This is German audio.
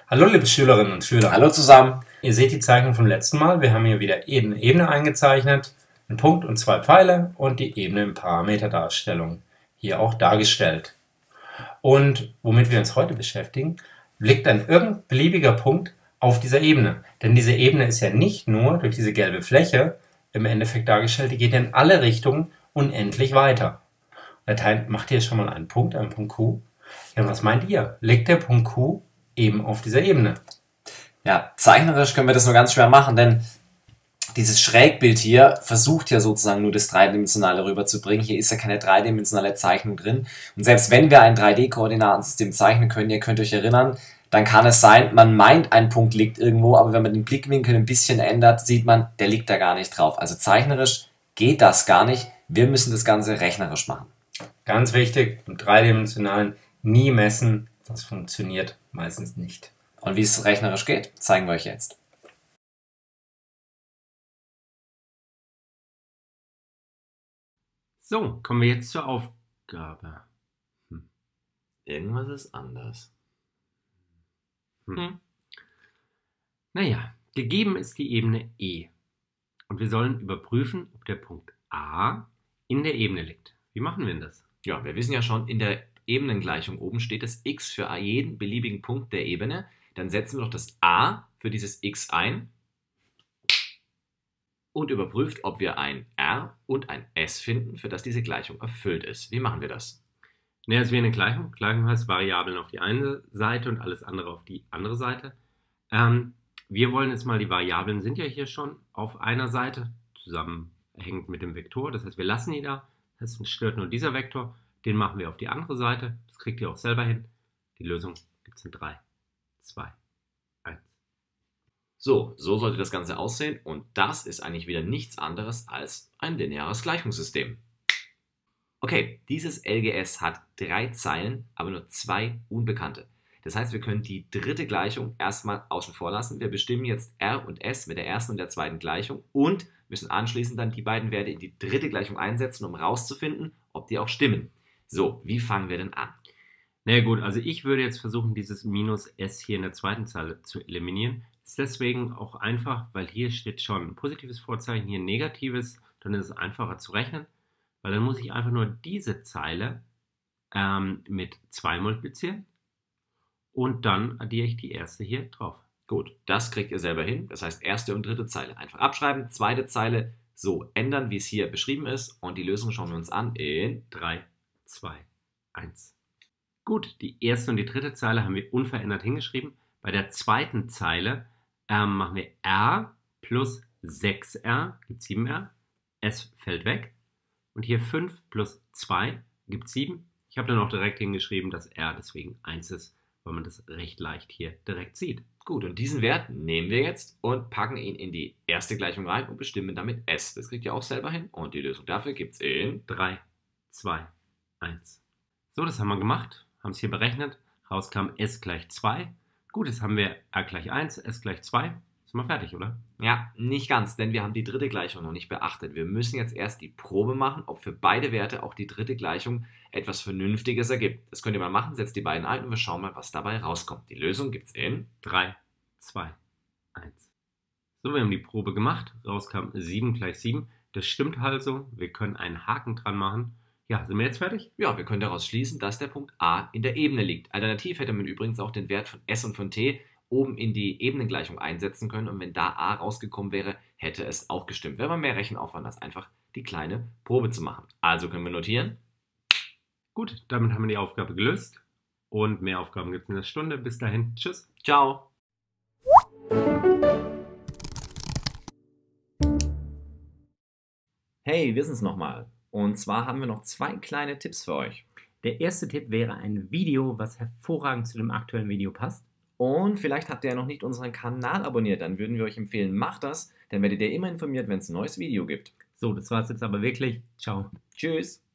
Hallo liebe Schülerinnen und Schüler. Hallo zusammen. Ihr seht die Zeichnung vom letzten Mal. Wir haben hier wieder eine Ebene eingezeichnet, einen Punkt und zwei Pfeile und die Ebene in Parameterdarstellung hier auch dargestellt. Und womit wir uns heute beschäftigen, liegt ein irgendein beliebiger Punkt auf dieser Ebene. Denn diese Ebene ist ja nicht nur durch diese gelbe Fläche im Endeffekt dargestellt, die geht in alle Richtungen unendlich weiter. Latein macht hier schon mal einen Punkt Q. Ja, was meint ihr? Liegt der Punkt Q eben auf dieser Ebene? Ja, zeichnerisch können wir das nur ganz schwer machen, denn dieses Schrägbild hier versucht ja sozusagen nur das Dreidimensionale rüberzubringen. Hier ist ja keine dreidimensionale Zeichnung drin. Und selbst wenn wir ein 3D-Koordinatensystem zeichnen können, ihr könnt euch erinnern, dann kann es sein, man meint, ein Punkt liegt irgendwo, aber wenn man den Blickwinkel ein bisschen ändert, sieht man, der liegt da gar nicht drauf. Also zeichnerisch geht das gar nicht. Wir müssen das Ganze rechnerisch machen. Ganz wichtig, im Dreidimensionalen nie messen. Das funktioniert meistens nicht. Und wie es rechnerisch geht, zeigen wir euch jetzt. So, kommen wir jetzt zur Aufgabe. Irgendwas ist anders. Naja, gegeben ist die Ebene E. Und wir sollen überprüfen, ob der Punkt A in der Ebene liegt. Wie machen wir denn das? Ja, wir wissen ja schon, in der Ebenengleichung oben steht das x für jeden beliebigen Punkt der Ebene. Dann setzen wir doch das a für dieses x ein und überprüft, ob wir ein r und ein s finden, für das diese Gleichung erfüllt ist. Wie machen wir das? Naja, es ist wie eine Gleichung. Gleichung heißt Variablen auf die eine Seite und alles andere auf die andere Seite. Wir wollen jetzt mal, die Variablen sind ja hier schon auf einer Seite, zusammenhängend mit dem Vektor. Das heißt, wir lassen die da. Das heißt, uns stört nur dieser Vektor. Den machen wir auf die andere Seite. Das kriegt ihr auch selber hin. Die Lösung gibt es in 3, 2, 1. So sollte das Ganze aussehen und das ist eigentlich wieder nichts anderes als ein lineares Gleichungssystem. Okay, dieses LGS hat 3 Zeilen, aber nur 2 Unbekannte. Das heißt, wir können die dritte Gleichung erstmal außen vor lassen. Wir bestimmen jetzt R und S mit der ersten und der zweiten Gleichung und müssen anschließend dann die beiden Werte in die dritte Gleichung einsetzen, um rauszufinden, ob die auch stimmen. So, wie fangen wir denn an? Na ja, gut, also ich würde jetzt versuchen, dieses Minus S hier in der zweiten Zeile zu eliminieren. Das ist deswegen auch einfach, weil hier steht schon ein positives Vorzeichen, hier ein negatives, dann ist es einfacher zu rechnen, weil dann muss ich einfach nur diese Zeile mit 2 multiplizieren und dann addiere ich die erste hier drauf. Gut, das kriegt ihr selber hin. Das heißt, erste und dritte Zeile einfach abschreiben, zweite Zeile so ändern, wie es hier beschrieben ist und die Lösung schauen wir uns an in 3, 2, 1. Gut, die erste und die dritte Zeile haben wir unverändert hingeschrieben. Bei der zweiten Zeile machen wir r plus 6r gibt 7r. S fällt weg. Und hier 5 plus 2 gibt 7. Ich habe dann auch direkt hingeschrieben, dass r deswegen 1 ist, weil man das recht leicht hier direkt sieht. Gut, und diesen Wert nehmen wir jetzt und packen ihn in die erste Gleichung rein und bestimmen damit S. Das kriegt ihr auch selber hin und die Lösung dafür gibt es in 3, 2, 1. So, das haben wir gemacht, haben es hier berechnet. Rauskam S gleich 2. Gut, jetzt haben wir R gleich 1, S gleich 2. Sind wir fertig, oder? Ja, nicht ganz, denn wir haben die dritte Gleichung noch nicht beachtet. Wir müssen jetzt erst die Probe machen, ob für beide Werte auch die dritte Gleichung etwas Vernünftiges ergibt. Das könnt ihr mal machen, setzt die beiden ein und wir schauen mal, was dabei rauskommt. Die Lösung gibt es in 3, 2, 1. So, wir haben die Probe gemacht. Rauskam 7 gleich 7. Das stimmt also. Wir können einen Haken dran machen. Ja, sind wir jetzt fertig? Ja, wir können daraus schließen, dass der Punkt A in der Ebene liegt. Alternativ hätte man übrigens auch den Wert von S und von T oben in die Ebenengleichung einsetzen können und wenn da A rausgekommen wäre, hätte es auch gestimmt. Wäre aber mehr Rechenaufwand, als einfach die kleine Probe zu machen. Also können wir notieren. Gut, damit haben wir die Aufgabe gelöst und mehr Aufgaben gibt es in der Stunde. Bis dahin, tschüss. Ciao. Hey, wir sind's nochmal. Und zwar haben wir noch 2 kleine Tipps für euch. Der erste Tipp wäre ein Video, was hervorragend zu dem aktuellen Video passt. Und vielleicht habt ihr ja noch nicht unseren Kanal abonniert, dann würden wir euch empfehlen, macht das, dann werdet ihr immer informiert, wenn es ein neues Video gibt. So, das war's jetzt aber wirklich. Ciao. Tschüss.